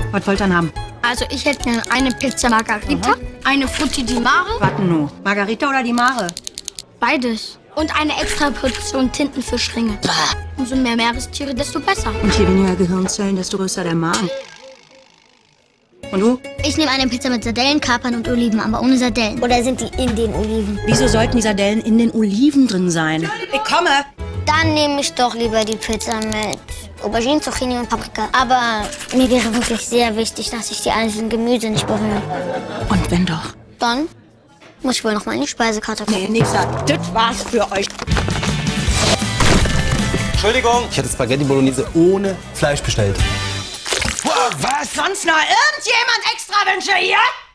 Was wollt ihr denn haben? Also ich hätte gerne eine Pizza Margarita, eine Frutti di Mare. Was nu? Margarita oder die Mare? Beides. Und eine extra Portion Tintenfischringe. Umso mehr Meerestiere, desto besser. Und je weniger Gehirnzellen, desto größer der Magen. Und du? Ich nehme eine Pizza mit Sardellen, Kapern und Oliven, aber ohne Sardellen. Oder sind die in den Oliven? Wieso sollten die Sardellen in den Oliven drin sein? Ich komme! Dann nehme ich doch lieber die Pizza mit Aubergine, Zucchini und Paprika. Aber mir wäre wirklich sehr wichtig, dass ich die einzelnen Gemüse nicht berühre. Und wenn doch? Dann muss ich wohl noch mal in die Speisekarte gucken. Nee, nix sagt. Das war's für euch. Entschuldigung. Ich hatte Spaghetti Bolognese ohne Fleisch bestellt. Was? Sonst noch irgendjemand extra Wünsche hier?